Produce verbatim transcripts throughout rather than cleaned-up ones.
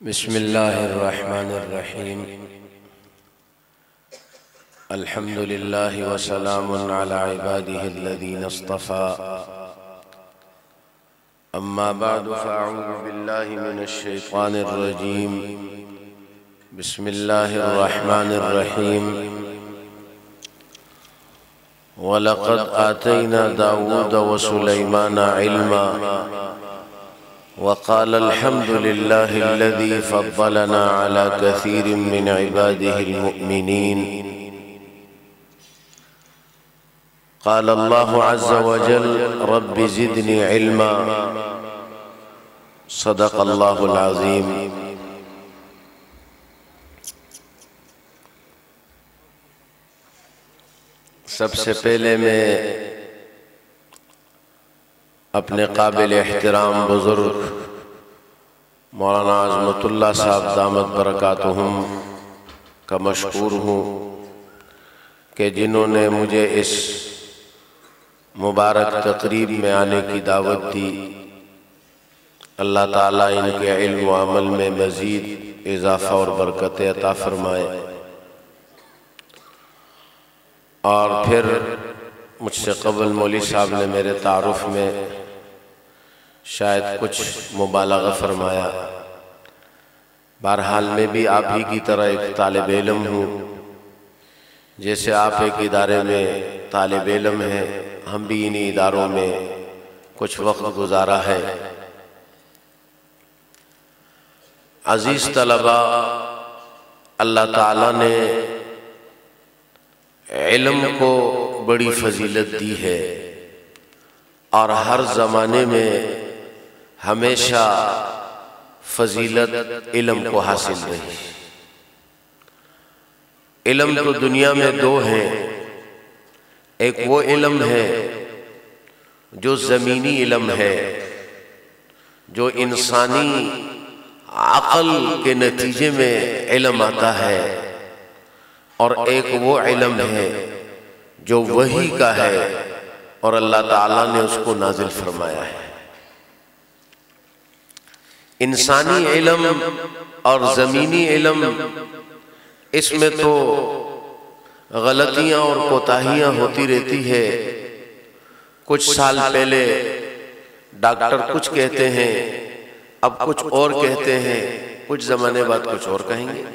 بسم اللہ الرحمن الرحیم الحمد للہ وسلام علی عبادہ الذین اصطفى اما بعد فاعوذ باللہ من الشیطان الرجیم بسم اللہ الرحمن الرحیم وَلَقَدْ آتَيْنَا دَاوُودَ وَسُلَيْمَانَ عِلْمًا وقال الحمد لله الذي فضلنا على كثير من عباده المؤمنين قال الله عز وجل رب زدني علما صدق الله العظيم سب سے پہلے میں اپنے قابل احترام بزرگ مولانا عظمت اللہ صاحب دامت برکاتہم کا مشکور ہوں کہ جنہوں نے مجھے اس مبارک تقریب میں آنے کی دعوت دی۔ اللہ تعالیٰ ان کے علم و عمل میں مزید اضافہ اور برکت عطا فرمائے، اور پھر مجھ سے قبل مولوی صاحب نے میرے تعارف میں شاید کچھ مبالغہ فرمایا۔ بہرحال میں بھی آپ ہی کی طرح ایک طالب علم ہوں، جیسے آپ ایک ادارے میں طالب علم ہیں، ہم بھی انہی اداروں میں کچھ وقت گزارا ہے۔ عزیز طلبہ، اللہ تعالیٰ نے علم کو بڑی فضیلت دی ہے، اور ہر زمانے میں ہمیشہ فضیلت علم کو حاصل رہی۔ علم تو دنیا میں دو ہیں، ایک وہ علم ہے جو زمینی علم ہے، جو انسانی عقل کے نتیجے میں علم آتا ہے، اور ایک وہ علم ہے جو وحی کا ہے اور اللہ تعالیٰ نے اس کو نازل فرمایا ہے۔ انسانی علم اور زمینی علم، اس میں تو غلطیاں اور کوتاہیاں ہوتی رہتی ہے۔ کچھ سال پہلے ڈاکٹر کچھ کہتے ہیں، اب کچھ اور کہتے ہیں، کچھ زمانے بعد کچھ اور کہیں گے۔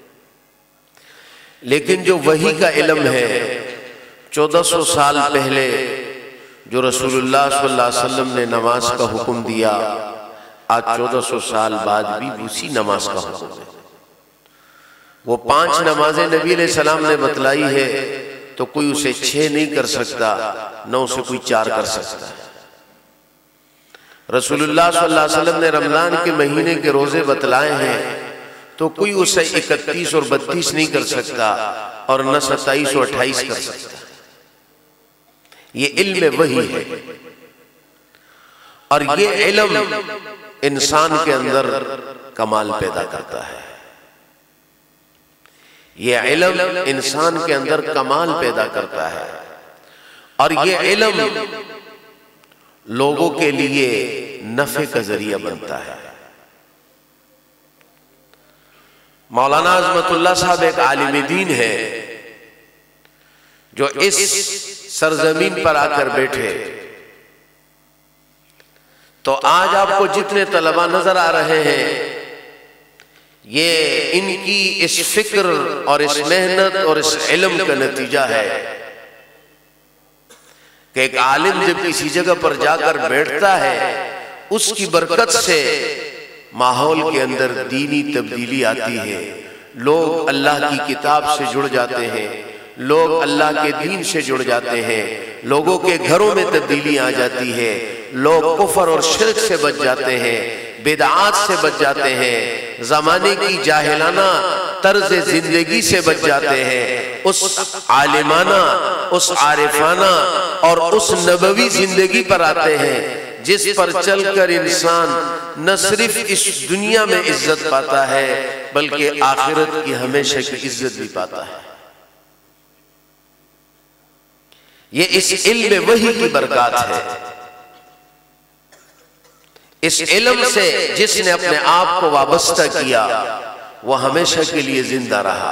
لیکن جو وحی کا علم ہے، چودہ سو سال پہلے جو رسول اللہ صلی اللہ علیہ وسلم نے نماز کا حکم دیا، آج چودہ سو سال بعد بھی اسی نماز کا حکم ہے۔ وہ پانچ نمازیں نبی علیہ السلام نے بتلائی ہے، تو کوئی اسے چھ نہیں کر سکتا، نہ اسے کوئی چار کر سکتا۔ رسول اللہ صلی اللہ علیہ وسلم نے رمضان کے مہینے کے روزے بتلائے ہیں، تو کوئی اسے اکتیس اور بتیس نہیں کر سکتا، اور نہ ستائیس اور اٹھائیس کر سکتا۔ یہ علم وحی ہے، اور یہ علم انسان کے اندر کمال پیدا کرتا ہے۔ یہ علم انسان کے اندر کمال پیدا کرتا ہے، اور یہ علم لوگوں کے لیے نفع کا ذریعہ بنتا ہے۔ مولانا عظمت اللہ صاحب ایک عالم دین ہے، جو اس سرزمین پر آ کر بیٹھے، تو آج آپ کو جتنے طلبہ نظر آ رہے ہیں، یہ ان کی اس فکر اور اس محنت اور اس علم کا نتیجہ ہے کہ ایک عالم جب کسی جگہ پر جا کر بیٹھتا ہے، اس کی برکت سے ماحول کے اندر دینی تبدیلی آتی ہے، لوگ اللہ کی کتاب سے جڑ جاتے ہیں، لوگ اللہ کے دین سے جڑ جاتے ہیں، لوگوں کے گھروں میں تبدیلی آ جاتی ہے، لوگ کفر اور شرک سے بچ جاتے ہیں، بدعات سے بچ جاتے ہیں، زمانے کی جاہلانہ طرز زندگی سے بچ جاتے ہیں، اس عالمانہ، اس عارفانہ اور اس نبوی زندگی پر آتے ہیں، جس پر چل کر انسان نہ صرف اس دنیا میں عزت پاتا ہے، بلکہ آخرت کی ہمیشہ کی عزت بھی پاتا ہے۔ یہ اس علم وحی کی برکات ہے۔ اس علم سے جس نے اپنے آپ کو وابستہ کیا وہ ہمیشہ کے لیے زندہ رہا۔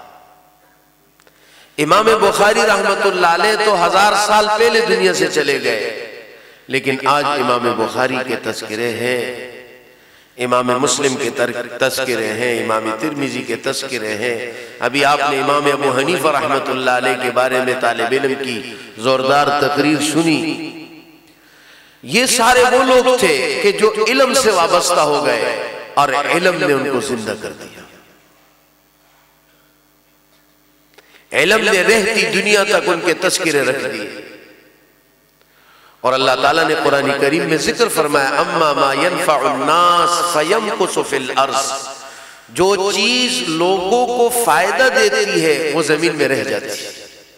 امام بخاری رحمت اللہ علیہ تو ہزار سال پہلے دنیا سے چلے گئے، لیکن آج امام بخاری کے تذکرے ہیں، امام مسلم کے تذکرے ہیں، امام ترمذی کے تذکرے ہیں۔ ابھی آپ نے امام ابو حنیفہ رحمت اللہ علیہ کے بارے میں طالب علم کی زوردار تقریر سنی۔ یہ سارے وہ لوگ تھے کہ جو علم سے وابستہ ہو گئے اور علم نے ان کو زندہ کر دیا، علم نے رہتی دنیا تک ان کے تذکرے رکھ دیے۔ اور اللہ تعالیٰ نے قرآن کریم میں ذکر فرمایا اما ما ينفع الناس فيمكث في الارض، جو چیز لوگوں کو فائدہ دیتی ہے وہ زمین میں رہ جاتی ہے۔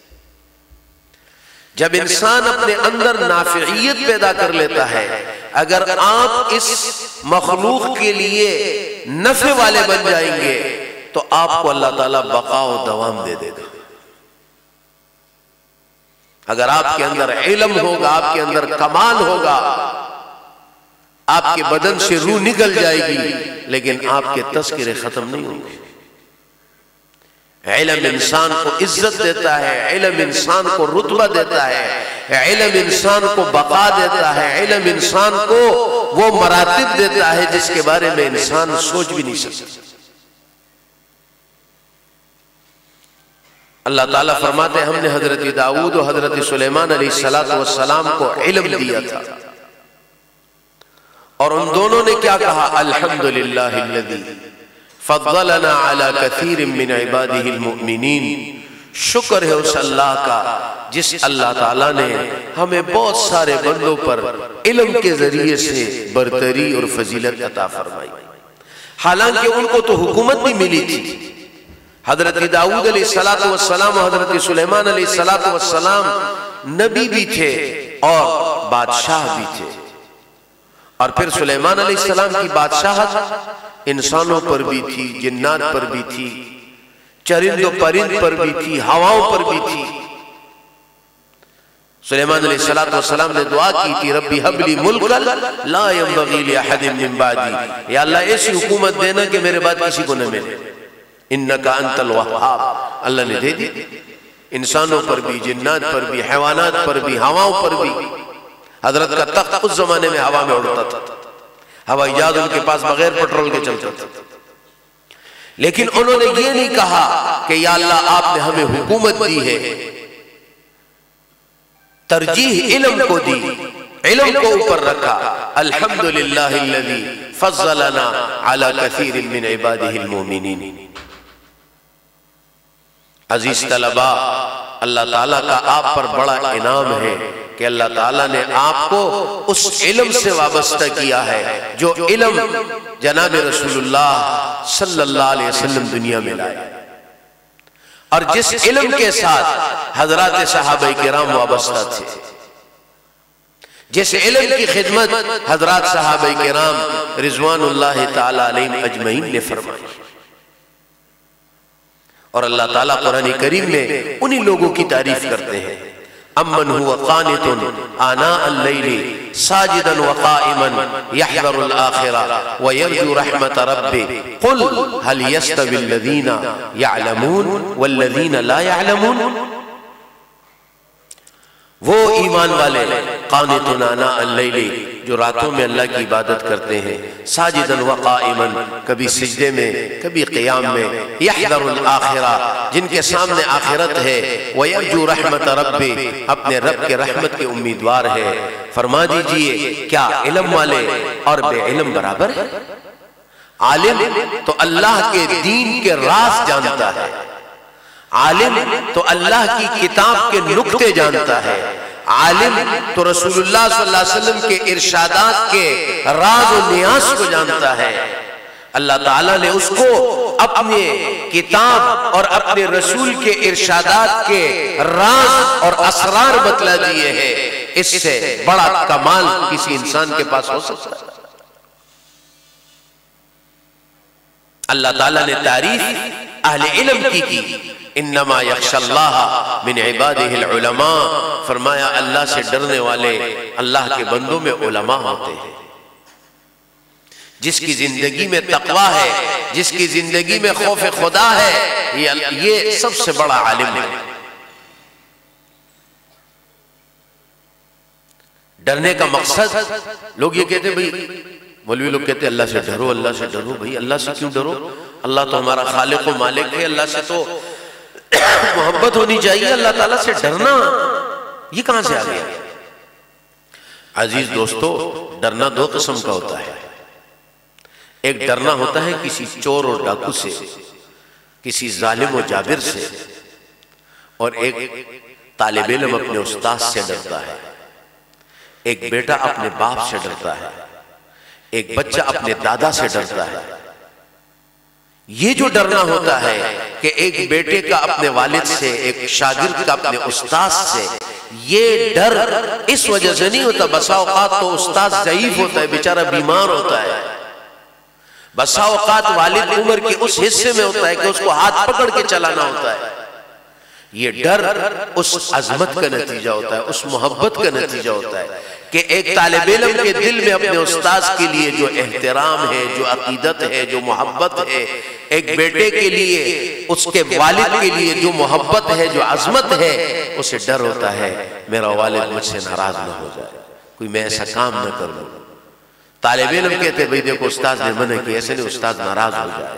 جب انسان اپنے اندر نافعیت پیدا کر لیتا ہے، اگر آپ اس مخلوق کے لیے نفع والے بن جائیں گے تو آپ کو اللہ تعالیٰ بقا و دوام دے دے گا۔ اگر آپ کے اندر علم ہوگا، آپ کے اندر کمال ہوگا، آپ کے بدن سے روح نکل جائے گی لیکن آپ کے تذکرے ختم نہیں ہوں گے۔ علم انسان کو عزت دیتا ہے، علم انسان کو رتبہ دیتا ہے، علم انسان کو بقا دیتا ہے، علم انسان کو وہ مراتب دیتا ہے جس کے بارے میں انسان سوچ بھی نہیں سکتا۔ اللہ تعالیٰ فرماتے ہیں ہم نے حضرت داؤد و حضرت سلیمان علیہ السلام کو علم دیا تھا، اور ان دونوں نے کیا کہا؟ الحمدللہ الذی فضلنا علی کثیر من عبادہ المؤمنین، شکر ہے اس اللہ کا جس اللہ تعالیٰ نے ہمیں بہت سارے بندوں پر علم کے ذریعے سے برتری اور فضیلت عطا فرمائی۔ حالانکہ ان کو تو حکومت نہیں ملی تھی، حضرت داؤد علیہ السلام و حضرت سلیمان علیہ السلام نبی بھی تھے اور بادشاہ بھی تھے، اور پھر سلیمان علیہ السلام کی بادشاہت انسانوں پر بھی تھی، جنات پر بھی تھی، چرند و پرند پر بھی تھی، ہواؤں پر بھی تھی۔ سلیمان علیہ السلام نے دعا کی تھی ربی حب لی ملکا لا ينبغی لأحد من بعدی، یا اللہ ایسی حکومت دینا کہ میرے بعد کسی کو نہ ملے، انکا انت الوہاب۔ اللہ نے دے دی، انسانوں پر بھی، جنات پر بھی، حیوانات پر بھی، ہواؤں پر بھی۔ حضرت کا تخت اس زمانے میں ہوا میں اڑتا تھا، ہوائی جہاز ان کے پاس بغیر پٹرول کے چلتا تھا، لیکن انہوں نے یہ نہیں کہا کہ یا اللہ آپ نے ہمیں حکومت دی ہے، ترجیح علم کو دی، علم کو اوپر رکھا۔ الحمدللہ الذی فضلنا علی کثیر من عبادہ المؤمنین۔ عزیز طلبہ، اللہ تعالیٰ کا آپ پر بڑا انعام ہے کہ اللہ تعالیٰ نے آپ کو اس علم سے وابستہ کیا ہے جو علم جناب رسول اللہ صلی اللہ علیہ وسلم دنیا میں لائے، اور جس علم کے ساتھ حضرات صحابہ کرام وابستہ تھے، جس علم کی خدمت حضرات صحابہ کرام رضوان اللہ تعالی علیہم اجمعین نے فرمائی۔ اور اللہ تعالیٰ قرآن کریم میں انہی لوگوں کی تعریف کرتے ہیں، امن هو قانت آناء اللیل ساجدا وقائما یحذر الآخرہ ویرجو رحمت ربہ قل هل یستوی الذین یعلمون والذین لا یعلمون۔ وہ ایمان والے قانتون آناء اللیل جو راتوں میں اللہ کی عبادت کرتے ہیں، ساجداً وقائماً کبھی سجدے میں کبھی قیام میں، یحذر الآخرہ جن کے سامنے آخرت ہے، ویرجو رحمت رب اپنے رب کے رحمت کے امیدوار ہے۔ فرما دیجئے کیا علم والے اور بے علم برابر ہے؟ عالم تو اللہ کے دین کے راز جانتا ہے، عالم تو اللہ کی کتاب کے نکتے جانتا ہے، عالم تو رسول اللہ صلی اللہ علیہ وسلم کے ارشادات کے راز و نیاز کو جانتا ہے۔ اللہ تعالیٰ نے اس کو اپنے کتاب اور اپنے رسول کے ارشادات کے راز اور اسرار بتلا دیے ہیں، اس سے بڑا کمال کسی انسان کے پاس ہو سکتا ہے؟ اللہ تعالیٰ نے تعریف اہل علم کی کی، انما یخشى اللہ من عبادہ العلماء، فرمایا اللہ سے ڈرنے والے اللہ کے بندوں میں علماء ہوتے ہیں۔ جس کی زندگی میں تقویٰ ہے، جس کی زندگی میں خوف خدا ہے، یہ سب سے بڑا عالم ہے۔ ڈرنے کا مقصد، لوگ یہ کہتے ہیں بھئی، مولوی لوگ کہتے ہیں اللہ سے ڈرو، اللہ سے ڈرو۔ بھئی اللہ سے کیوں ڈرو؟ اللہ تو ہمارا خالق و مالک ہے، اللہ سے تو محبت ہونی چاہیے، اللہ تعالیٰ سے ڈرنا یہ کہاں سے آ گیا؟ عزیز دوستو، ڈرنا دو قسم کا ہوتا ہے۔ ایک ڈرنا ہوتا ہے کسی چور اور ڈاکو سے، کسی ظالم و جابر سے، اور ایک طالب علم اپنے استاد سے ڈرتا ہے، ایک بیٹا اپنے باپ سے ڈرتا ہے، ایک بچہ اپنے دادا سے ڈرتا ہے۔ یہ جو ڈرنا ہوتا ہے کہ ایک بیٹے کا اپنے والد سے، ایک شاگرد کا اپنے استاد سے، یہ ڈر اس وجہ سے نہیں ہوتا۔ بسا اوقات تو استاد ضعیف ہوتا ہے، بیچارہ بیمار ہوتا ہے، بسا اوقات والد عمر کے اس حصے میں ہوتا ہے کہ اس کو ہاتھ پکڑ کے چلانا ہوتا ہے۔ یہ ڈر اس عظمت کا نتیجہ ہوتا ہے، اس محبت کا نتیجہ ہوتا ہے کہ ایک طالب علم کے دل میں اپنے استاذ کے لیے جو احترام ہے، جو عقیدت ہے، جو محبت ہے، ایک بیٹے کے لیے، اس کے والد کے لیے جو محبت ہے، جو عظمت ہے، اسے ڈر ہوتا ہے میرا والد مجھ سے ناراض نہ ہو جائے، کوئی میں ایسا کام نہ کر لوں۔ طالب علم کہتے ہیں بھئی دیکھو استاذ نے منع کیا، ایسے نہیں استاذ ناراض ہو جائے۔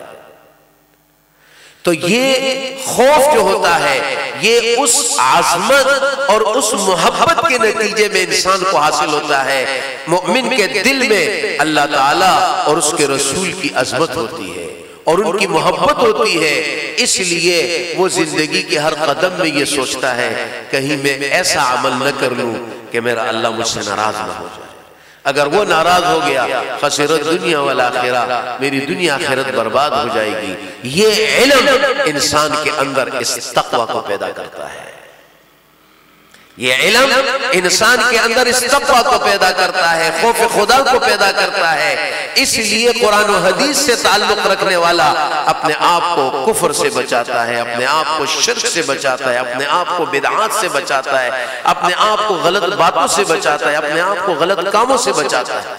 تو یہ خوف جو ہوتا ہے، یہ اس عظمت اور اس محبت کے نتیجے میں انسان کو حاصل ہوتا ہے۔ مومن کے دل میں اللہ تعالیٰ اور اس کے رسول کی عظمت ہوتی ہے اور ان کی محبت ہوتی ہے، اس لیے وہ زندگی کے ہر قدم میں یہ سوچتا ہے کہیں میں ایسا عمل نہ کر لوں کہ میرا اللہ مجھ سے ناراض نہ ہو جائے۔ اگر وہ ناراض ہو گیا، خسرت دنیا والآخرہ، میری دنیا آخرت برباد ہو جائے گی۔ یہ علم انسان کے اندر اس تقوی کو پیدا کرتا ہے، یہ علم انسان کے اندر اس تقوی کو پیدا کرتا ہے، خوف خدا کو پیدا کرتا ہے۔ اس لیے قرآن و حدیث سے تعلق رکھنے والا اپنے آپ کو کفر سے بچاتا ہے، اپنے آپ کو شرک سے بچاتا ہے، اپنے آپ کو بدعات سے بچاتا ہے، اپنے آپ کو غلط باتوں سے بچاتا ہے، اپنے آپ کو غلط کاموں سے بچاتا ہے۔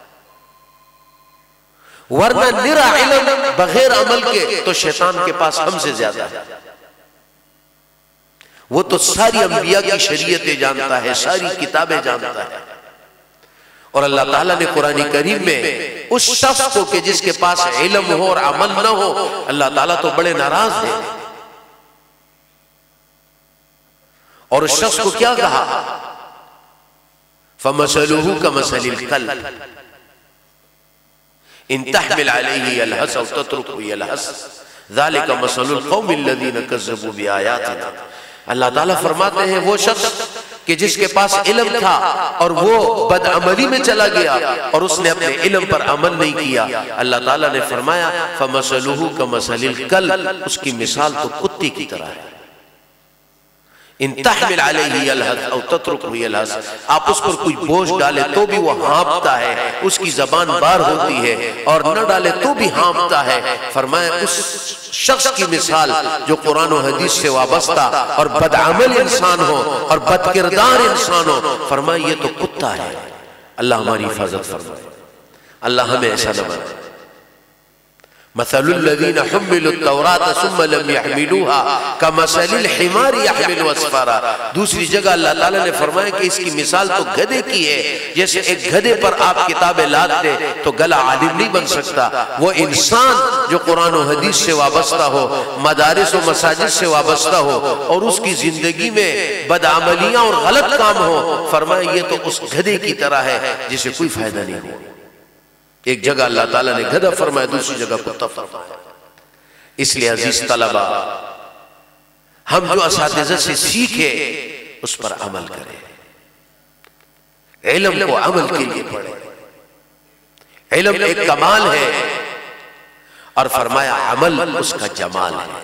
ورنہ نرا علم بغیر عمل کے تو شیطان کے پاس ہم سے زیادہ ہے۔ وہ تو ساری انبیاء کی شریعتیں جانتا ہے، ساری کتابیں جانتا ہے، اور اللہ تعالیٰ نے قرآن کریم میں اس شخص کو کہ جس کے پاس علم ہو اور عمل نہ ہو، اللہ تعالیٰ تو بڑے ناراض ہیں۔ اور اس شخص کو کیا کہا؟ فَمَثَلُهُ كَمَثَلِ الْكَلْبِ إِن تَحْمِلْ عَلَيْهِ يَلْهَثْ أَوْ تَتْرُكْهُ يَلْهَثْ ذَلِكَ مَثَلُ الْقَوْمِ الَّذِينَ كَذَّبُوا بِآيَاتِنَا۔ اللہ تعالیٰ فرماتے ہیں وہ شخص کہ جس کے پاس علم تھا اور وہ بدعملی میں چلا گیا اور اس نے اپنے علم پر عمل نہیں کیا، اللہ تعالیٰ نے فرمایا فَمَثَلُهُ كَمَثَلِ الْكَلْبِ، اس کی مثال تو کتے کی طرح ہے۔ ان تحمل علیہ یلہث او تترکہ یلہث، آپ اس پر کوئی بوجھ ڈالے تو بھی وہ ہانپتا ہے، اس کی زبان بار ہوتی ہے، اور نہ ڈالے تو بھی ہانپتا ہے۔ فرمایا اس شخص کی مثال جو قرآن و حدیث سے وابستہ اور بدعمل انسان ہو اور بدکردار انسان ہو، فرمایا یہ تو کتا ہے۔ اللہ ہماری حفاظت فرمائے، اللہ ہمیں ایسا نہ بنائے۔ مثل الذين حملوا التوراة ثم لم يحملوها كمثل الحمار يحمل اسفارا۔ دوسری جگہ اللہ تعالیٰ نے فرمایا کہ اس کی مثال تو گدھے کی ہے، جیسے ایک گدھے پر آپ کتابیں لاد دیں تو گلا عالم نہیں بن سکتا۔ وہ انسان جو قرآن و حدیث سے وابستہ ہو، مدارس و مساجد سے وابستہ ہو، اور اس کی زندگی میں بدعملیاں اور غلط کام ہو، فرمایا یہ تو اس گدھے کی طرح ہے جسے کوئی فائدہ نہیں ہو۔ ایک جگہ اللہ تعالیٰ نے گدھا فرمایا، دوسری جگہ کتا فرمایا۔ اس لئے عزیز طلبہ، ہم جو اساتذہ سے سیکھے اس پر عمل کریں، علم کو عمل کے لیے پڑھیں۔ علم ایک کمال ہے اور فرمایا عمل اس کا جمال ہے۔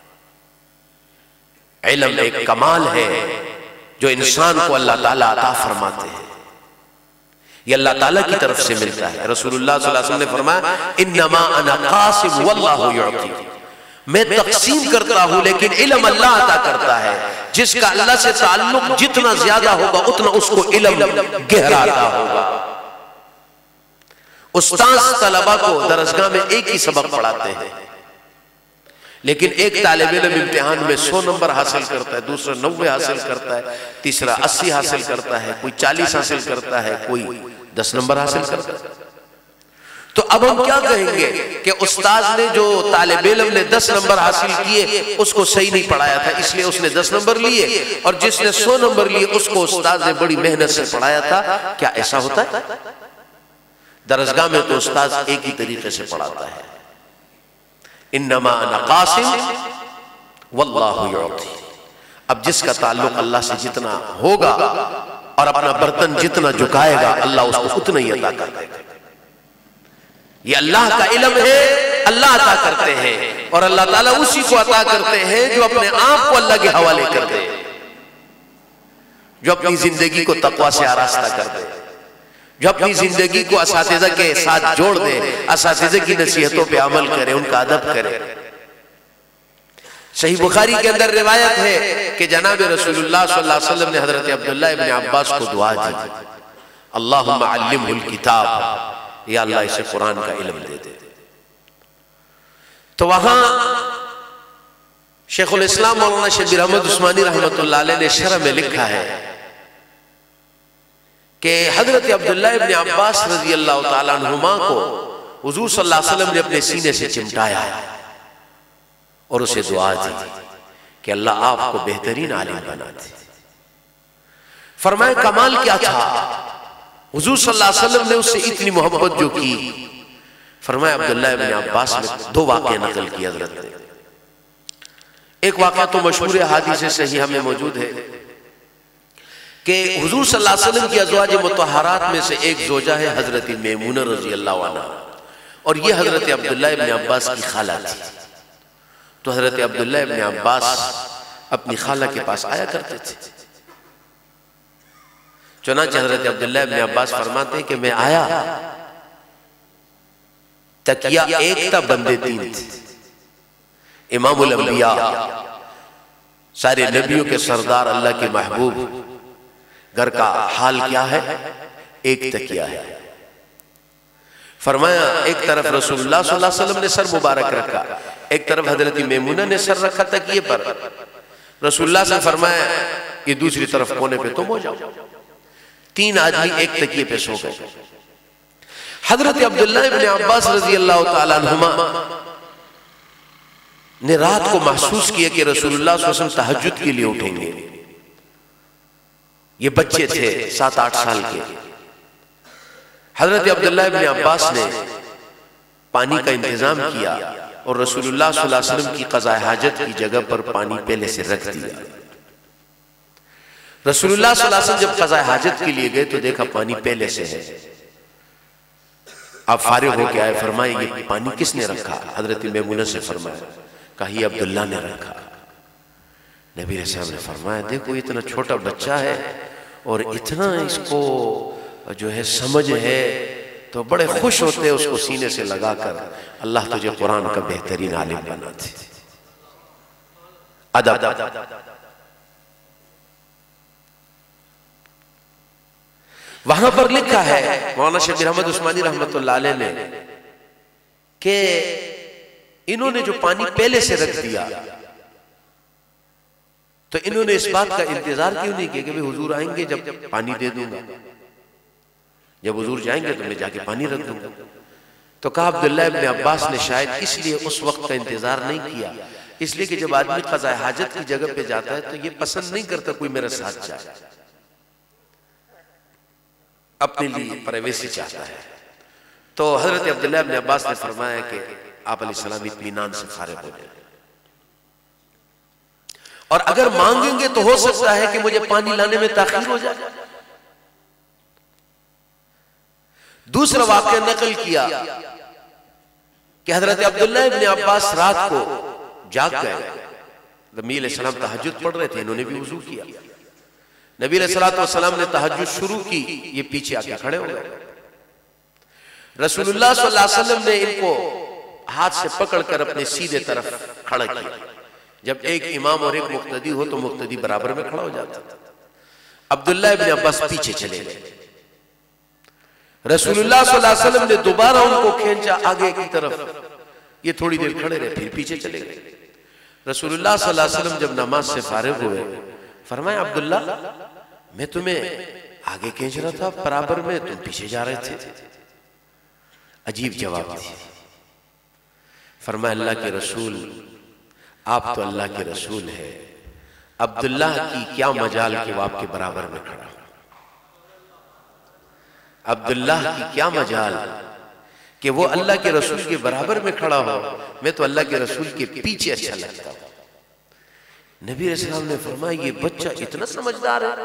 علم ایک کمال ہے جو انسان کو اللہ تعالیٰ عطا فرماتے ہیں، یہ اللہ تعالیٰ کی طرف سے ملتا ہے۔ رسول اللہ صلی اللہ علیہ وسلم نے فرمایا انما انا قاسم واللہ یعطی، میں تقسیم کرتا ہوں لیکن علم اللہ عطا کرتا ہے۔ جس کا اللہ سے تعلق جتنا زیادہ ہوگا اتنا اس کو علم گہرا عطا ہوگا، استاذ طلبہ کو درسگاہ میں ایک ہی سبق پڑھاتے ہیں، لیکن ایک طالب علم امتحان میں سو نمبر حاصل کرتا ہے، دوسرا نوے حاصل کرتا ہے، تیسرا اسی حاصل کرتا ہے، کوئی چالیس حاصل کرتا ہے، کوئی دس نمبر حاصل کرتا ہے۔ تو اب ہم کیا کہیں گے کہ استاذ نے جو طالب علم نے دس نمبر حاصل کیے اس کو صحیح نہیں پڑھایا تھا، اس لیے اس نے دس نمبر لیے، اور جس نے سو نمبر لیے اس کو استاذ نے بڑی محنت سے پڑھایا تھا؟ کیا ایسا ہوتا ہے؟ درسگاہ میں تو استاذ ایک ہی طریقے سے پڑھاتا ہے، انما انا قاسم واللہ یعطی۔ اب جس کا تعلق اللہ سے جتنا ہوگا اور اپنا برتن جتنا جھکائے گا، اللہ اس کو اتنا ہی عطا کر دے گا۔ یہ اللہ کا علم ہے، اللہ عطا کرتے ہیں، اور اللہ تعالیٰ اسی کو عطا کرتے ہیں جو اپنے آپ کو اللہ کے حوالے کر دے، جو اپنی زندگی کو تقوی سے آراستہ کر دے، جو اپنی زندگی کو اساتذہ کے ساتھ جوڑ دے، اساتذہ کی نصیحتوں پہ عمل کرے، ان کا ادب کرے۔ صحیح بخاری کے اندر روایت ہے کہ جناب رسول اللہ صلی اللہ علیہ وسلم نے حضرت عبداللہ ابن عباس کو دعا دی، اللہم علمہ الکتاب، یا اللہ اسے قرآن کا علم دے دے۔ تو وہاں شیخ الاسلام مولانا شبیر احمد عثمانی رحمت اللہ علیہ نے شرح میں لکھا ہے کہ حضرت عبداللہ ابن عباس رضی اللہ تعالیٰ عنہما کو حضور صلی اللہ علیہ وسلم نے اپنے سینے سے چمٹایا اور اسے دعا دی کہ اللہ آپ کو بہترین عالم بنا دے۔ فرمایا کمال کیا تھا؟ حضور صلی اللہ علیہ وسلم نے اس سے اتنی محبت جو کی، فرمایا عبداللہ ابن عباس نے دو واقعے نقل کی حضرت نے۔ ایک واقعہ تو مشہور حدیث صحیحہ میں موجود ہے کہ حضور صلی اللہ علیہ وسلم کی ازواج مطہرات میں سے ایک زوجہ ہے حضرت میمونہ رضی اللہ عنہ، اور یہ حضرت عبداللہ ابن عباس کی خالہ تھی۔ تو حضرت عبداللہ ابن عباس اپنی خالہ کے پاس آیا کرتے تھے۔ چنانچہ حضرت عبداللہ ابن عباس فرماتے ہیں کہ میں آیا، تکیہ ایک تھا، بندے تین تھے۔ امام الانبیاء، سارے نبیوں کے سردار، اللہ کے محبوب، گھر کا حال کیا ہے؟ ایک تکیہ ہے۔ فرمایا ایک طرف رسول اللہ صلی اللہ علیہ وسلم نے سر مبارک رکھا، ایک طرف حضرت میمونہ نے سر رکھا تکیے پر۔ رسول اللہ سے فرمایا یہ دوسری طرف کونے پہ تم ہو جاؤ۔ تین آدمی ایک تکیے پہ سو گئے۔ حضرت عبداللہ ابن عباس رضی اللہ تعالیٰ عنہما نے رات کو محسوس کیا کہ رسول اللہ صلی اللہ علیہ وسلم تہجد کے لیے اٹھیں گے۔ یہ بچے تھے سات آٹھ سال کے۔ حضرت عبداللہ ابن عباس نے پانی کا انتظام کیا اور رسول اللہ صلی اللہ علیہ وسلم کی قضاء حاجت کی جگہ پر پانی پہلے سے رکھ دیا۔ رسول اللہ صلی اللہ علیہ وسلم جب قضاء حاجت کے لیے گئے تو دیکھا پانی پہلے سے ہے۔ آپ فارغ ہو کے آئے، فرمائے یہ پانی کس نے رکھا؟ حضرت میمونہ سے فرمایا، کہا یہ عبداللہ نے رکھا۔ نبی علیہ السلام نے فرمایا دیکھو اتنا چھوٹا بچہ ہے اور اتنا اس کو جو ہے سمجھ ہے، تو بڑے خوش ہوتے اس کو سینے سے لگا کر اللہ تجھے قرآن کا بہترین عالم بنا دے۔ ادب۔ وہاں پر لکھا ہے مولانا شبیر احمد عثمانی رحمت اللہ علیہ نے کہ انہوں نے جو پانی پہلے سے رکھ دیا تو انہوں نے اس بات کا انتظار کیوں نہیں کیا کہ حضور آئیں گے جب پانی دے دوں گا، جب حضور جائیں گے تو میں جا کے پانی رکھ دوں گا۔ تو کہا عبداللہ ابن عباس نے شاید اس لیے اس وقت کا انتظار نہیں کیا، اس لیے کہ جب آدمی قضاء حاجت کی جگہ پہ جاتا ہے تو یہ پسند نہیں کرتا کوئی میرے ساتھ جائے، اپنے لیے پرائیویسی چاہتا ہے۔ تو حضرت عبداللہ ابن عباس نے فرمایا کہ آپ علیہ السلام اطمینان سے فارغ ہو جائیں، اور اگر مانگیں گے تو ہو سکتا ہے کہ مجھے پانی لانے میں تاخیر ہو جائے۔ دوسرا واقعہ نقل کیا کہ حضرت عبداللہ ابن عباس رات کو جاگ گئے، نبی علیہ السلام تہجد پڑھ رہے تھے، انہوں نے بھی وضو کیا۔ نبی علیہ السلام نے تہجد شروع کی، یہ پیچھے آ کے کھڑے ہو گئے۔ رسول اللہ صلی اللہ علیہ وسلم نے ان کو ہاتھ سے پکڑ کر اپنے سیدھے طرف کھڑا کیا۔ جب ایک امام اور ایک مقتدی ہو تو مقتدی برابر میں کھڑا ہو جاتا تھا۔ عبداللہ ابن عباس پیچھے چلے گئے۔ رسول اللہ صلی اللہ علیہ وسلم نے دوبارہ ان کو کھینچا آگے کی طرف، یہ تھوڑی دیر کھڑے رہے پھر پیچھے چلے گئے۔ رسول اللہ صلی اللہ علیہ وسلم جب نماز سے فارغ ہوئے فرمایا عبداللہ میں تمہیں آگے کھینچ رہا تھا برابر میں، تم پیچھے جا رہے تھے۔ عجیب جواب دی۔ فرمایا اللہ کے رسول، آپ تو اللہ کے رسول ہے، عبداللہ کی کیا مجال کہ وہ آپ کے برابر میں کھڑا ہو، عبداللہ کی کیا مجال کہ وہ اللہ کے رسول کے برابر میں کھڑا ہو، میں تو اللہ کے رسول کے پیچھے اچھا لگتا ہوں۔ نبی علیہ السلام نے فرمایا یہ بچہ اتنا سمجھدار ہے،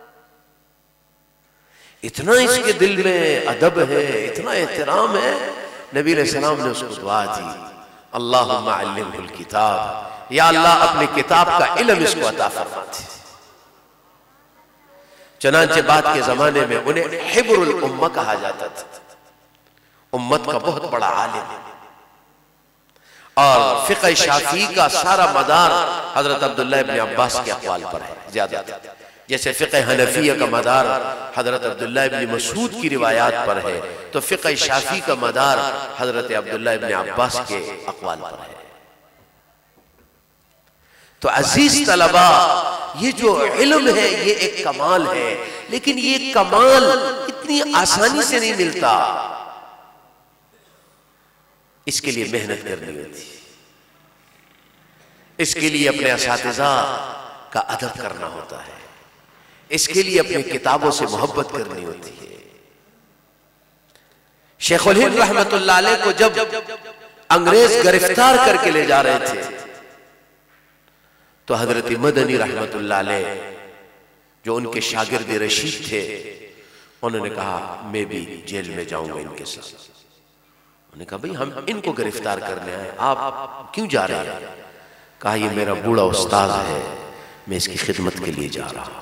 اتنا اس کے دل میں ادب ہے، اتنا احترام ہے۔ نبی علیہ السلام نے اس کو دعا دی، اللہم علمہ الکتاب، یا اللہ اپنے کتاب کا علم اس کو عطا فرما دے۔ چنانچہ بعد کے زمانے میں انہیں حبر الامہ کہا جاتا تھا، امت کا بہت بڑا عالم، اور فقہ شافعی کا سارا مدار حضرت عبداللہ ابن عباس کے اقوال پر ہے زیادہ تر، جیسے فقہ حنفیہ کا مدار حضرت عبداللہ ابن مسعود کی روایات پر ہے، تو فقہ شافعی کا مدار حضرت عبداللہ ابن عباس کے اقوال پر ہے۔ تو عزیز طلبہ، یہ جو علم ہے یہ ایک کمال ہے، لیکن یہ کمال اتنی آسانی سے نہیں ملتا، اس کے لیے محنت کرنی ہوتی ہے، اس کے لیے اپنے اساتذہ کا ادب کرنا ہوتا ہے، اس کے لیے اپنے کتابوں سے محبت کرنی ہوتی ہے۔ شیخ الہند رحمت اللہ علیہ کو جب انگریز گرفتار کر کے لے جا رہے تھے تو حضرت مدنی رحمت اللہ علیہ جو ان کے شاگرد رشید تھے، انہوں نے کہا میں بھی جیل میں جاؤں گا ان کے ساتھ۔ انہوں نے کہا بھئی ہم ان کو گرفتار کرنے آئے، آپ کیوں جا رہے ہیں؟ کہا یہ میرا بوڑھا استاذ ہے، میں اس کی خدمت کے لیے جا رہا ہوں۔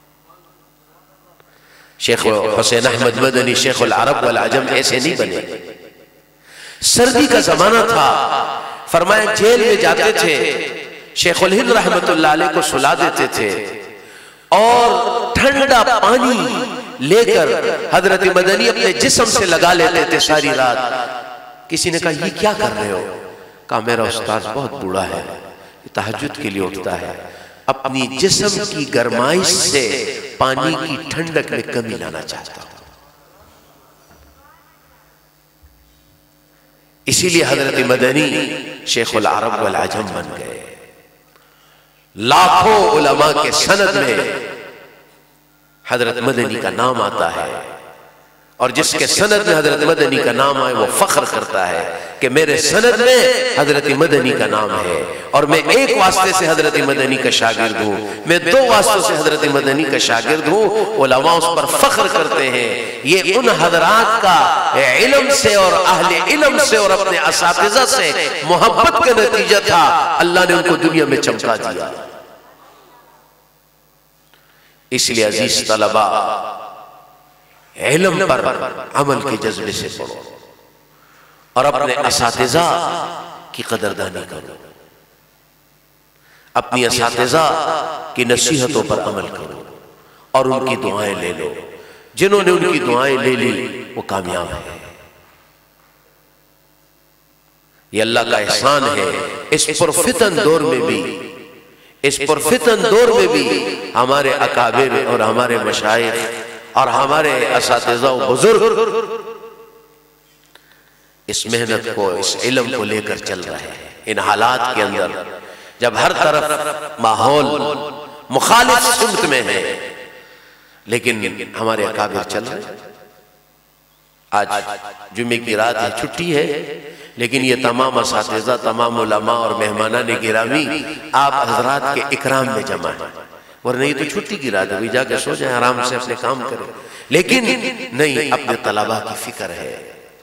شیخ حسین احمد مدنی شیخ العرب والعجم ایسے نہیں بنے، سردی کا زمانہ تھا، فرمایا جیل میں جاتے تھے، شیخ الہند رحمت اللہ علیہ کو سلا دیتے تھے اور ٹھنڈا پانی لے کر حضرت مدنی اپنے جسم سے لگا لیتے تھے ساری رات۔ کسی نے کہا یہ کیا کر رہے ہو؟ کہا میرا استاذ بہت بوڑھا ہے، تہجد کے لیے اٹھتا ہے، اپنی جسم کی گرمائش سے پانی کی ٹھنڈک میں کمی لانا چاہتا ہوں۔ اسی لیے حضرت مدنی شیخ العرب والعجم بن گئے۔ لاکھوں علماء کے سند میں حضرت مدنی کا نام آتا ہے، اور جس کے سند میں حضرت مدنی کا نام آئے وہ فخر کرتا ہے کہ میرے سند میں حضرت مدنی کا نام ہے، اور میں ایک واسطے سے حضرت مدنی کا شاگرد ہوں، میں دو واسطوں سے حضرت مدنی کا شاگرد ہوں۔ علماء اس پر فخر کرتے ہیں۔ یہ ان حضرات کا علم سے اور اہل علم سے اور اپنے اساتذہ سے محبت کا نتیجہ تھا، اللہ نے ان کو دنیا میں چمکا دیا۔ اس لیے عزیز طلبہ، علم پر عمل کے جذبے سے پڑھو اور اپنے اساتذہ کی قدردانی کرو، اپنی اساتذہ کی نصیحتوں پر عمل کرو اور ان کی دعائیں لے لو۔ جنہوں نے ان کی دعائیں لے لی وہ کامیاب ہیں۔ یہ اللہ کا احسان ہے، اس پرفتن دور میں بھی اس پرفتن دور میں بھی ہمارے اکابر اور ہمارے مشائخ اور ہمارے اساتذہ و بزرگ اس محنت کو، اس علم کو لے کر چل رہے ہیں۔ ان حالات کے اندر جب ہر طرف ماحول مخالف سمت میں ہے، لیکن ہمارے اکابر چل رہے ہیں۔ آج جمعے کی رات ہے، چھٹی ہے، لیکن یہ تمام اساتذہ، تمام علماء اور مہمانان گرامی آپ حضرات کے اکرام میں جمع ہیں، ورنہ یہ تو چھٹی کی رات ہے، ابھی جا کے سو جائیں، آرام سے اپنے کام کریں، لیکن نہیں، اپنے طلباء کی فکر ہے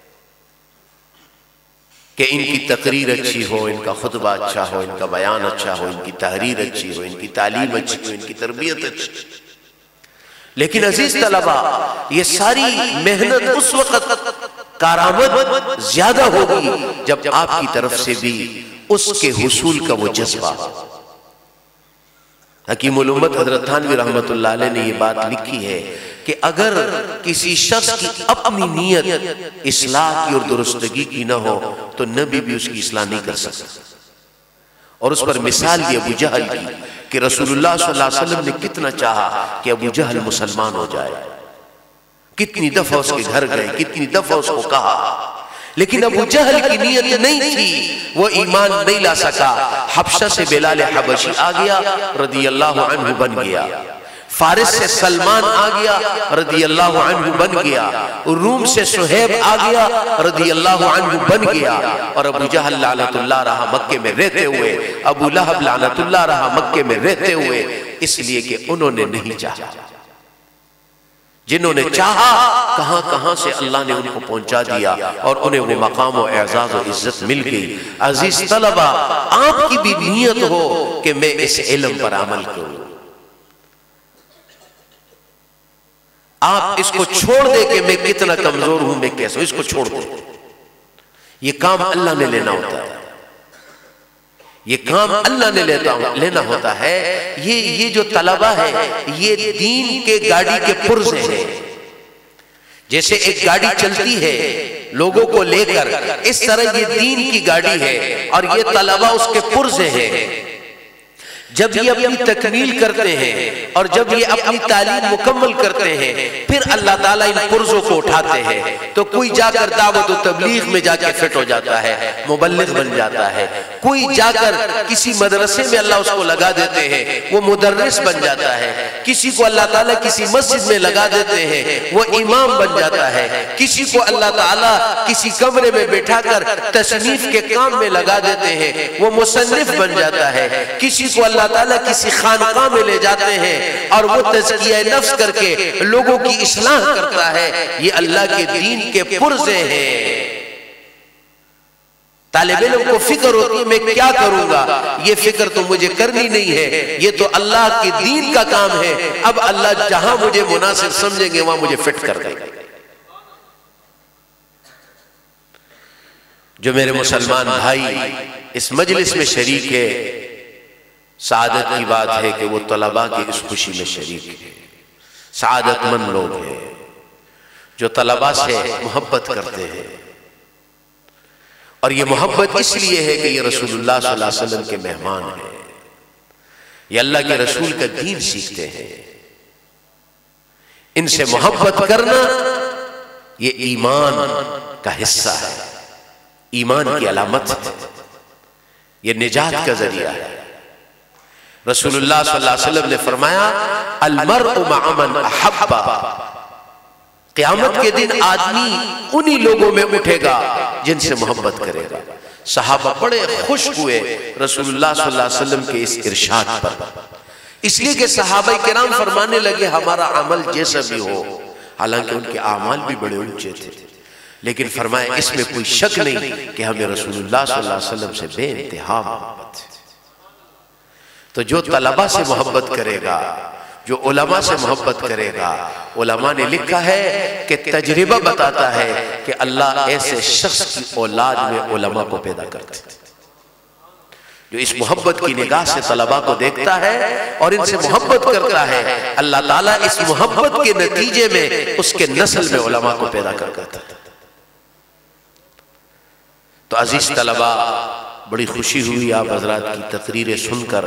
کہ ان کی تقریر اچھی ہو، ان کا خطبہ اچھا ہو، ان کا بیان اچھا ہو، ان کی تحریر اچھی ہو، ان کی تعلیم اچھی ہو، ان کی تربیت اچھی ہو۔ لیکن عزیز طلباء، یہ ساری محنت اس وقت کارآمد زیادہ ہوگی جب آپ کی طرف سے بھی اس کے حصول کا وہ جذبہ۔ حکیم الامت حضرت تھانوی رحمت اللہ علیہ نے یہ بات لکھی ہے کہ اگر کسی شخص کی اپنی نیت اصلاح کی اور درستگی کی نہ ہو تو نبی بھی اس کی اصلاح نہیں کر سکتا. اور اس پر مثال دی ابو جہل کی کہ رسول اللہ صلی اللہ علیہ وسلم نے کتنا چاہا کہ ابو جہل مسلمان ہو جائے، کتنی دفعہ اس کے گھر گئے، کتنی دفعہ اس کو کہا، لیکن ابو جہل کی نیت نہیں تھی، وہ ایمان نہیں لا سکا. حبشہ سے بلال حبشی آ گیا، رضی اللہ عنہ بن گیا. فارس سے سلمان آ گیا، رضی اللہ عنہ بن گیا. روم سے سہیب آ گیا، رضی اللہ عنہ بن گیا. اور ابو جہل لعنت اللہ رہا مکے میں رہتے ہوئے، ابو لہب لعنت اللہ رہا مکے میں رہتے ہوئے، اس لیے کہ انہوں نے نہیں چاہا. جنہوں نے چاہا کہاں کہاں سے اللہ نے ان کو پہنچا دیا اور انہیں وہ مقام و اعزاز و عزت مل گئی. عزیز طلبہ، آپ کی بھی نیت ہو کہ میں اس علم پر عمل کروں. آپ اس کو چھوڑ دے کہ میں کتنا کمزور ہوں، میں کیسا ہوں، اس کو چھوڑ دے. یہ کام اللہ نے لینا ہوتا ہے، یہ کام اللہ نے لیتا لینا ہوتا ہے. یہ یہ جو طلبہ ہے یہ دین کے گاڑی کے پرزے ہیں. جیسے ایک گاڑی چلتی ہے لوگوں کو لے کر، اس طرح یہ دین کی گاڑی ہے اور یہ طلبہ اس کے پرزے ہیں. جب یہ اپنی تکمیل کرتے ہیں اور جب یہ اپنی تعلیم مکمل کرتے ہیں، پھر اللہ تعالیٰ ان پرزوں کو اٹھاتے ہیں تو کوئی جا کر دعوت و تبلیغ میں جا کے فٹ ہو جاتا ہے، مبلغ بن جاتا ہے. کوئی جا کر کسی مدرسے میں اللہ اس کو لگا دیتے ہیں، وہ مدرس بن جاتا ہے. کسی کو اللہ تعالیٰ کسی مسجد میں لگا دیتے ہیں، وہ امام بن جاتا ہے. کسی کو اللہ تعالیٰ کسی کمرے میں بیٹھا کر تصنیف کے کام میں لگا دیتے ہیں، وہ مصنف بن جاتا ہے. کسی کو اللہ تعالیٰ کسی خانقاہ میں لے جاتے ہیں اور وہ تزکیہ نفس کر کے لوگوں کی اصلاح کرتا ہے. یہ اللہ کے دین کے پرزے ہیں. طالب علم کو فکر ہوتی ہے میں کیا کروں گا، یہ فکر تو مجھے کرنی نہیں ہے، یہ تو اللہ کے دین کا کام ہے. اب اللہ جہاں مجھے مناسب سمجھیں گے وہاں مجھے فٹ کر دیں گے. جو میرے مسلمان بھائی اس مجلس میں شریک ہے، سعادت کی بات ہے کہ وہ طلباء کی اس خوشی میں شریک ہے. سعادت مند لوگ ہیں جو طلباء سے محبت کرتے ہیں، اور یہ محبت اس لیے ہے کہ یہ رسول اللہ صلی اللہ علیہ وسلم کے مہمان ہیں، یہ اللہ کے رسول کا دین سیکھتے ہیں. ان سے محبت کرنا یہ ایمان کا حصہ ہے، ایمان کی علامت ہے، یہ نجات کا ذریعہ ہے. رسول اللہ صلی اللہ علیہ وسلم نے فرمایا المرء مع من احب. قیامت کے دن آدمی انہی لوگوں میں اٹھے گا جن سے محبت کرے گا. صحابہ بڑے خوش ہوئے رسول اللہ صلی اللہ علیہ وسلم کے اس ارشاد پر، اس لیے کہ صحابہ کرام فرمانے لگے ہمارا عمل جیسا بھی ہو، حالانکہ ان کے اعمال بھی بڑے اونچے تھے، لیکن فرمایا اس میں کوئی شک نہیں کہ ہمیں رسول اللہ صلی اللہ علیہ وسلم سے بے انتہا محبت ہے. تو جو طلباء سے محبت کرے گا، جو علماء سے محبت کرے گا، علماء نے لکھا ہے کہ تجربہ بتاتا ہے کہ اللہ ایسے شخص کی اولاد میں علماء کو پیدا کرتے ہیں جو اس محبت کی نگاہ سے طلباء کو دیکھتا ہے اور ان سے محبت کرتا ہے. اللہ تعالیٰ اس محبت کے نتیجے میں اس کے نسل میں علماء کو پیدا کرتا ہے. تو عزیز طلباء، بڑی خوشی ہوئی آپ حضرات کی تقریریں سن کر،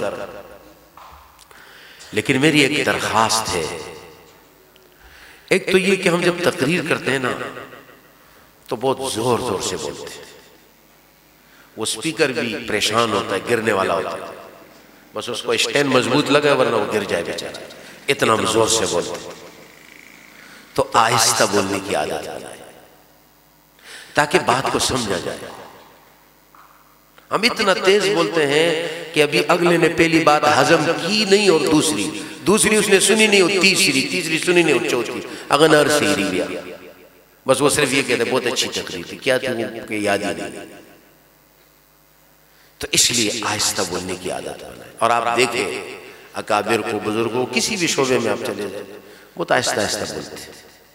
لیکن میری ایک درخواست ہے. ایک تو یہ کہ ہم جب تقریر کرتے ہیں نا تو بہت زور زور سے بولتے ہیں، وہ سپیکر بھی پریشان ہوتا ہے، گرنے والا ہوتا ہے، بس اس کو اسٹینڈ مضبوط لگا ورنہ وہ گر جائے بیچارہ، اتنا ہم زور سے بولتے ہیں. تو آہستہ بولنے کی عادت آئے تاکہ بات کو سمجھا جائے. ہم اتنا تیز بولتے ہیں کہ ابھی اگلے نے پہلی بات ہضم کی نہیں اور دوسری دوسری اس نے سنی نہیں اور تیسری تیسری سنی نہیں اور چوتھی اغنر سیری لیا، بس وہ صرف یہ کہتے بہت اچھی تقریر تھی، کیا تھی وہ کہ یاد ہی نہیں. تو اس لیے آہستہ بولنے کی عادت بنائیں. اور آپ دیکھیں اکابر کو، بزرگوں، کسی بھی شعبے میں آپ چلے جائیں وہ تو آہستہ آہستہ بولتے ہیں.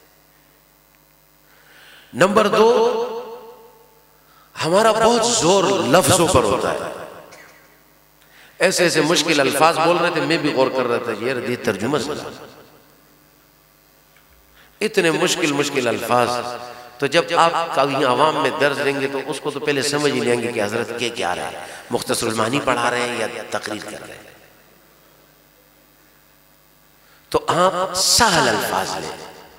نمبر دو، ہمارا بہت زور لفظوں پر ہوتا ہے. ایسے ایسے مشکل الفاظ بول رہے تھے، میں بھی غور کر رہا تھا یہ ترجمہ سے اتنے مشکل مشکل الفاظ، تو جب آپ کبھی عوام میں درس دیں گے تو اس کو تو پہلے سمجھ ہی لیں گے کہ حضرت کے کیا رہے ہیں، مختصر المعانی پڑھا رہے ہیں یا تقریر کر رہے ہیں۔ تو آپ سہل الفاظ لیں۔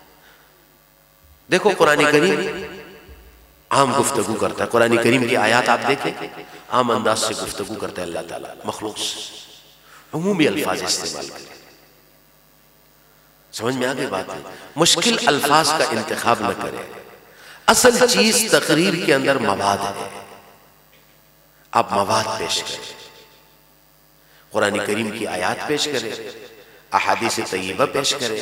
دیکھو قرآن کریم عام گفتگو کرتا ہے، قرآن کریم کی آیات آپ دیکھیں عام انداز سے گفتگو کرتا ہے اللہ تعالیٰ مخلوق سے، عمومی الفاظ استعمال کریں۔ سمجھ میں آگے بات ہے، مشکل الفاظ کا انتخاب نہ کریں۔ اصل چیز تقریر کے اندر مواد ہے، آپ مواد پیش کریں، قرآن کریم کی آیات پیش کریں، احادیث طیبہ پیش کریں،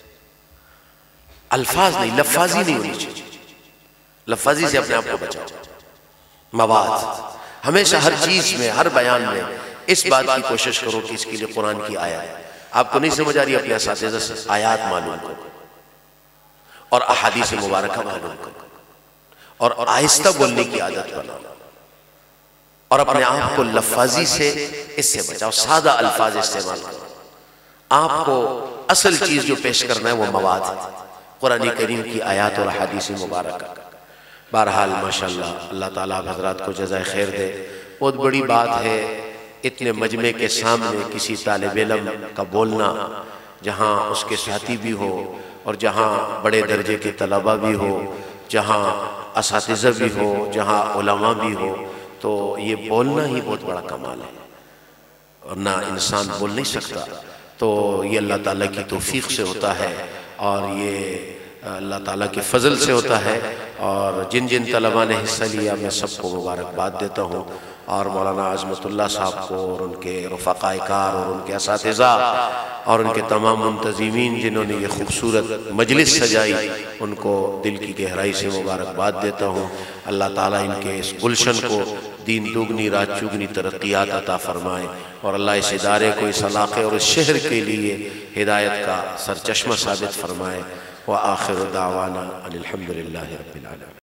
الفاظ نہیں، لفاظی نہیں ہونی چاہیے، لفاظی سے اپنے آپ کو بچاؤ۔ مواد ہمیشہ ہر چیز میں، ہر بیان میں اس بات کی کوشش کرو کہ اس کے لیے قرآن کی آیات، آپ کو نہیں سمجھ آ رہی اپنے اساتذہ سے آیات معلوم کرو اور احادیث مبارکہ معلوم کرو اور آہستہ بولنے کی عادت بناؤ اور اپنے آپ کو لفاظی سے اس سے بچاؤ، سادہ الفاظ استعمال کرو۔ آپ کو اصل چیز جو پیش کرنا ہے وہ مواد ہے، قرآن کریم کی آیات اور احادیث مبارکہ۔ بہرحال ماشاءاللہ اللہ تعالیٰ حضرات کو جزائے خیر دے، بہت بڑی بات ہے اتنے مجمع کے سامنے کسی طالب علم کا بولنا، جہاں اس کے ساتھی بھی ہو اور جہاں بڑے درجے کے طلبہ بھی ہو، جہاں اساتذہ بھی ہو، جہاں علماء بھی ہو، تو یہ بولنا ہی بہت بڑا کمال ہے، ورنہ انسان بول نہیں سکتا۔ تو یہ اللہ تعالیٰ کی توفیق سے ہوتا ہے اور یہ اللہ تعالیٰ کے فضل سے ہوتا ہے، اور جن جن طلباء نے حصہ لیا میں سب کو مبارکباد دیتا ہوں، اور مولانا عظمت اللہ صاحب کو اور ان کے رفقاء کار اور ان کے اساتذہ اور ان کے تمام منتظمین جنہوں نے یہ خوبصورت مجلس سجائی، ان کو دل کی گہرائی سے مبارکباد دیتا ہوں۔ اللہ تعالیٰ ان کے اس گلشن کو دین دوگنی رات چوگنی ترقیات عطا فرمائے، اور اللہ اس ادارے کو، اس علاقے اور اس شہر کے لیے ہدایت کا سرچشمہ ثابت فرمائے۔ وآخر دعوانا ان الحمدللہ رب العالمین۔